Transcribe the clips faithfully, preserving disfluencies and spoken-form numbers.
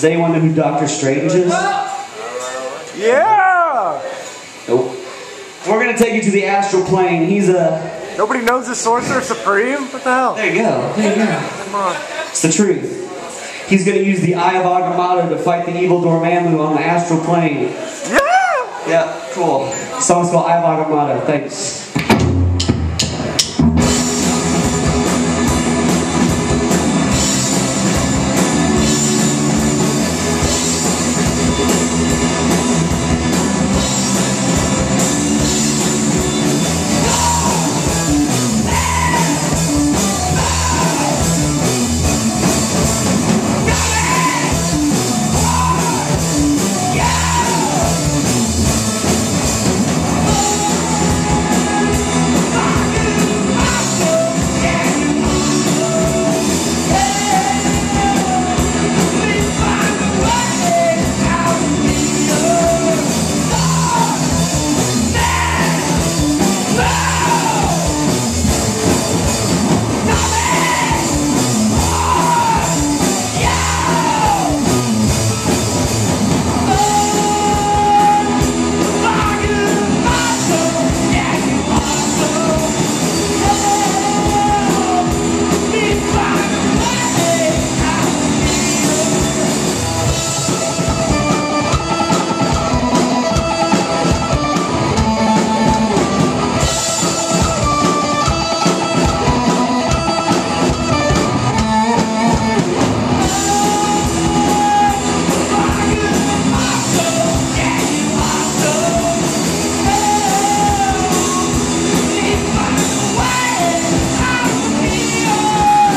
Does anyone know who Doctor Strange is? Yeah! Nope. We're gonna take you to the astral plane. He's a... Nobody knows the Sorcerer Supreme? What the hell? There you go. There you go. Come on. It's the truth. He's gonna use the Eye of Agamotto to fight the evil Dormammu on the astral plane. Yeah! Yeah, cool. The song's called Eye of Agamotto. Thanks.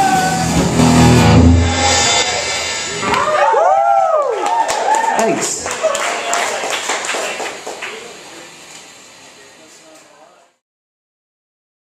Thanks.